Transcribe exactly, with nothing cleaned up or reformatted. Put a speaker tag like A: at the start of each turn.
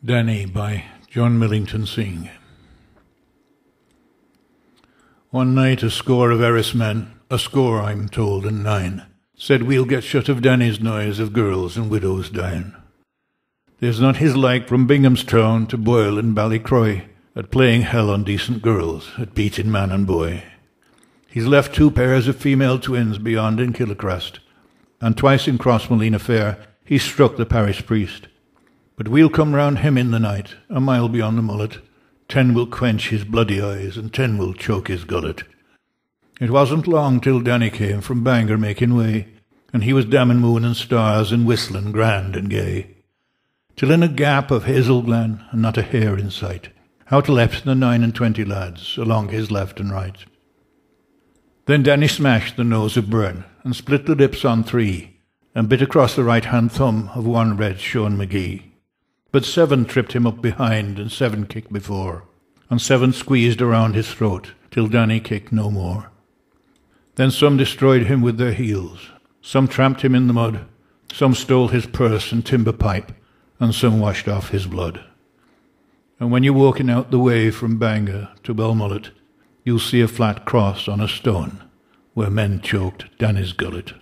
A: Danny by John Millington Synge. One night a score of Erris men, a score I'm told and nine, said we'll get shut of Danny's noise of girls and widows dying. There's not his like from Binghamstown to Boyle and Ballycroy, at playing hell on decent girls, at beating man and boy. He's left two pairs of female twins beyond in Killicrest, and twice in Crossmolina Fair he struck the parish priest. But we'll come round him in the night, a mile beyond the mullet. Ten will quench his bloody eyes, and ten will choke his gullet. It wasn't long till Danny came from Bangor making way, and he was damning moon and stars and whistling grand and gay. Till in a gap of Hazel Glen, and not a hair in sight, out leapt the nine and twenty lads along his left and right. Then Danny smashed the nose of Byrne, and split the lips on three, and bit across the right-hand thumb of one red Sean McGee. But seven tripped him up behind, and seven kicked before, and seven squeezed around his throat, till Danny kicked no more. Then some destroyed him with their heels, some tramped him in the mud, some stole his purse and timber pipe, and some washed off his blood. And when you're walking out the way from Bangor to Belmullet, you'll see a flat cross on a stone, where men choked Danny's gullet.